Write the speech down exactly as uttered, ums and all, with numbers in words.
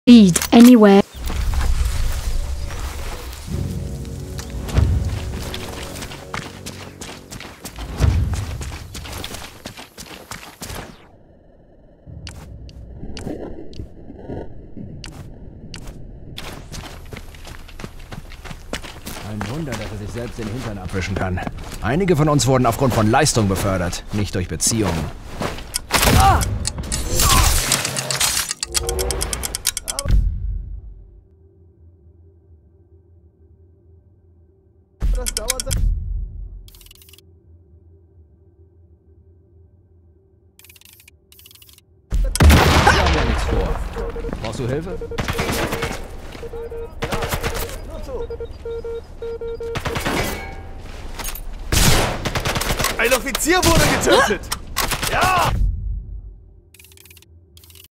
Lead anywhere. Ein Wunder, dass er sich selbst den Hintern abwischen kann. Einige von uns wurden aufgrund von Leistung befördert, nicht durch Beziehungen. Ah! Das dauert. Wir haben ja nichts vor. Brauchst du Hilfe? Ein Offizier wurde getötet! Ja!